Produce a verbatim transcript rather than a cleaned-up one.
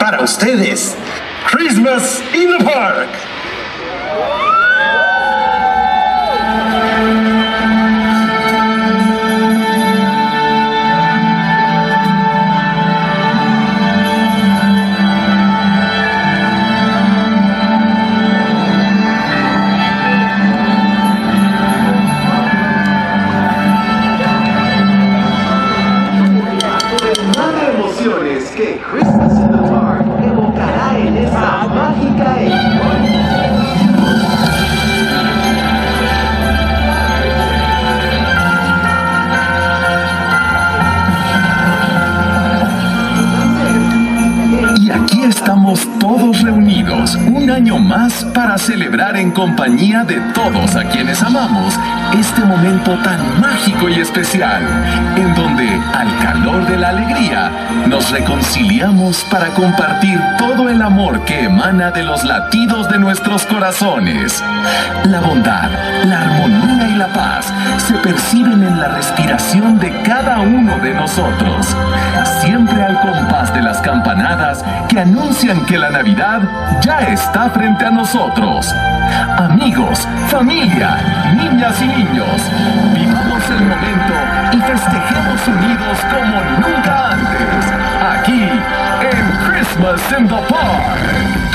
para ustedes, Christmas in the Park. Que Christmas in the Park evocará en esa mágica época. Y aquí estamos todos reunidos, un año más para celebrar en compañía de todos a quienes amamos este momento tan mágico y especial, en donde, al calor de la alegría, nos reconciliamos para compartir todo el amor que emana de los latidos de nuestros corazones. La bondad, la armonía y la paz se perciben en la respiración de cada uno de nosotros, siempre al compás de las campanadas que anuncian que la Navidad ya está frente a nosotros. Amigos, familia, niñas y niños, vivamos el momento y festejemos unidos como nunca antes, aquí en Christmas in the Park.